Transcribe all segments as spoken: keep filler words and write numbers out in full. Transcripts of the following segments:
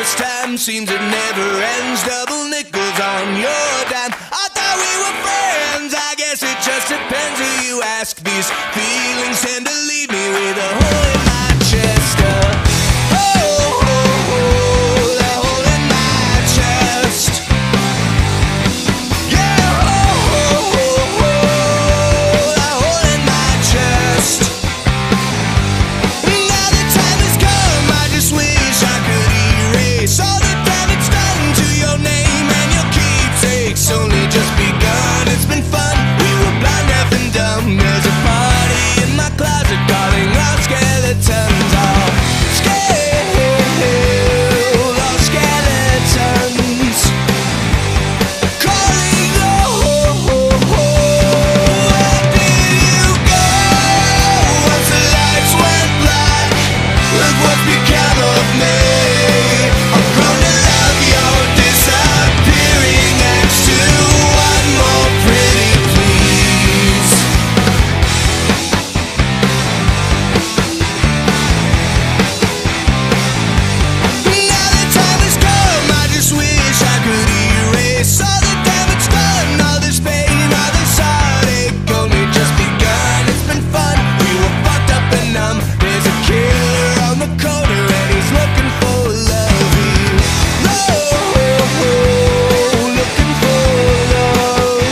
first time, seems it never ends. Double nickels on your dime. I thought we were friends, I guess it just depends who you ask. These feelings tend to leave me with a hole in my chest. uh, oh, oh, oh, that hole in my chest. Yeah, oh, oh, oh, oh, that hole in my chest. Now the time has come, I just wish I could erase all the damage done to your name and your keepsakes. Only just begun, it's been fun. We were blind, deaf and dumb. There's a party in my closet calling all skeletons. All scaled, all skeletons. Calling, oh, oh, oh, where did you go? Once the lights went black, look what's become of me. I've grown to love your disappearing next to one more pretty please. Now the time has come, I just wish I could erase all the damage done, all this pain, all this heartache. Only just begun, it's been fun. We were fucked up and numb. There's a killer on the corner and he's looking for love. He's looking for love.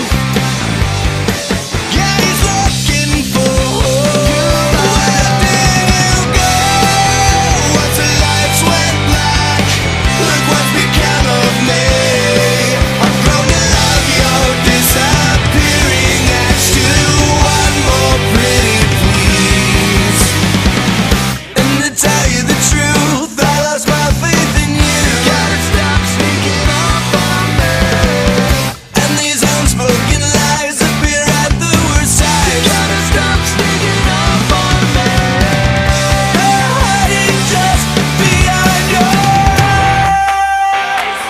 Yeah, he's looking for love. Where did you go? Once the lights went black, look what's become of me. I've grown to love your disappearing next to one more pretty please. And to tell you the truth, I lost my faith in you. Gotta stop sneaking up on me. And these unspoken lies appear at the worst times. Gotta stop sneaking up on me. They're hiding just behind your eyes.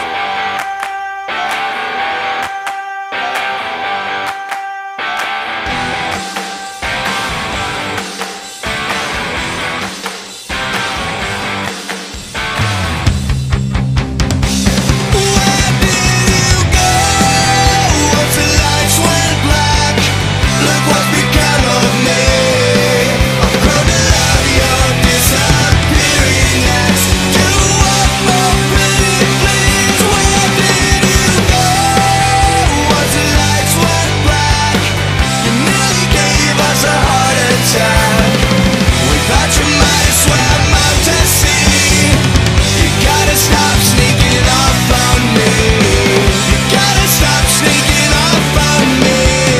Where did you go? Once the lights went black, look what's become of me. I've grown to love your disappearing next to one more pretty please. Where did you go? Once the lights went black, you nearly gave us a heart attack. We thought you might have swam out to sea. You gotta stop sneaking off on me. You gotta stop sneaking off on me.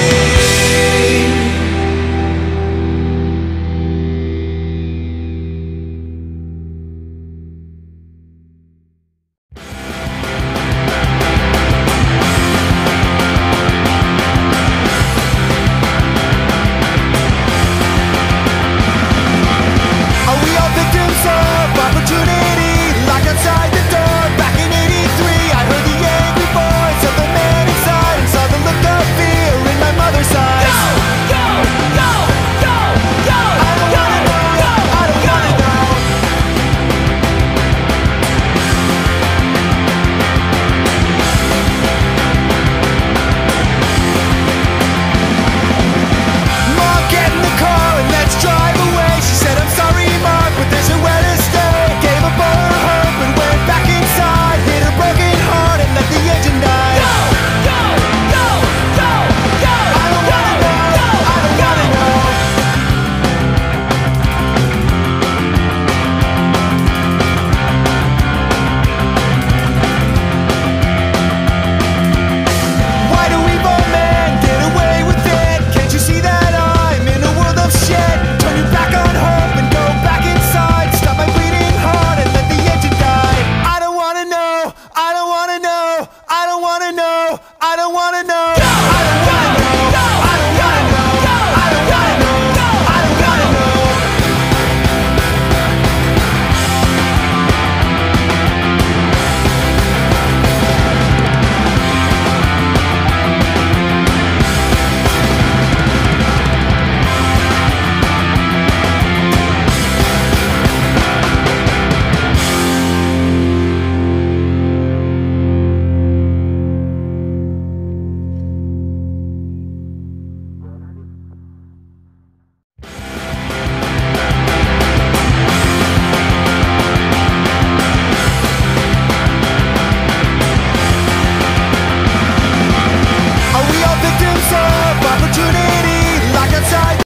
Are we all victims of opportunity? Locked outside the door back in eighty-three. I heard the angry voice of the man inside and saw the look of fear in my mother's eyes. Go, go, go, go, I don't wanna know, I don't wanna know. Mom, get in the car and let's drive away. She said, I'm sorry, Mark, but there's nowhere to stay. Gave up all her hope and went back inside. Hit her broken heart and let the engine die. go, go, go, go, go. I don't wanna know, I don't wanna know. Why do evil men get away with it? Can't you see that I'm in a world of shit? Turn your back on hope and go back inside. Stop my bleeding heart and let the engine die. I don't wanna know, I don't wanna know, I don't wanna know, I don't wanna know.